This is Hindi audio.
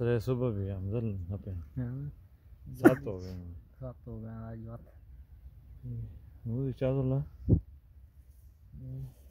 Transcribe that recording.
रहे सुबह भी हम चल यहाँ पे 7 हो गए 7 हो गए आज बात वो क्या बोला